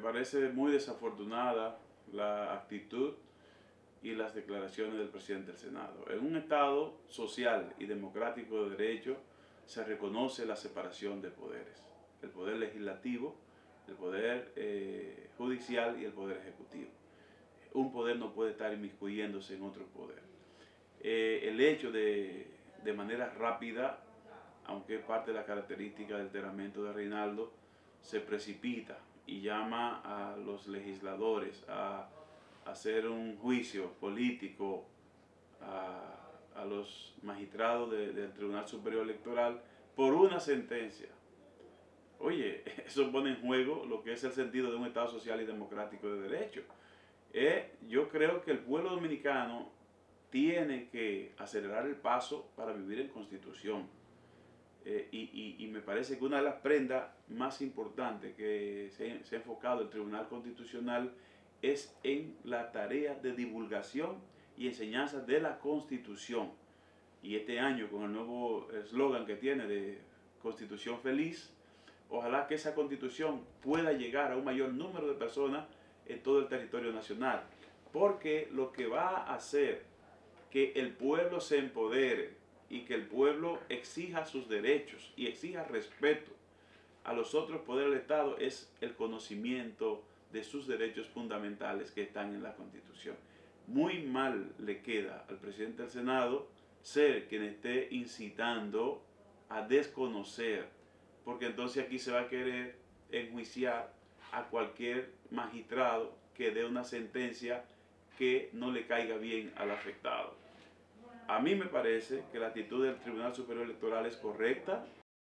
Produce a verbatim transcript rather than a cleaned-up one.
parece muy desafortunada la actitud y las declaraciones del presidente del Senado. En un Estado social y democrático de derecho se reconoce la separación de poderes, el poder legislativo, el poder eh, judicial y el poder ejecutivo. Un poder no puede estar inmiscuyéndose en otro poder. Eh, el hecho de, de manera rápida, aunque es parte de la característica del temperamento de Reinaldo, se precipita y llama a los legisladores a, a hacer un juicio político a, a los magistrados de, del Tribunal Superior Electoral por una sentencia. Oye, eso pone en juego lo que es el sentido de un Estado social y democrático de derecho. Eh, yo creo que el pueblo dominicano tiene que acelerar el paso para vivir en constitución. Eh, y, y, y me parece que una de las prendas más importantes que se, se ha enfocado el Tribunal Constitucional es en la tarea de divulgación y enseñanza de la Constitución. Y este año, con el nuevo eslogan que tiene de Constitución Feliz, ojalá que esa Constitución pueda llegar a un mayor número de personas en todo el territorio nacional, porque lo que va a hacer que el pueblo se empodere y que el pueblo exija sus derechos y exija respeto a los otros poderes del Estado es el conocimiento de sus derechos fundamentales que están en la Constitución. Muy mal le queda al presidente del Senado ser quien esté incitando a desconocer, porque entonces aquí se va a querer enjuiciar a cualquier magistrado que dé una sentencia que no le caiga bien al afectado. A mí me parece que la actitud del Tribunal Superior Electoral es correcta,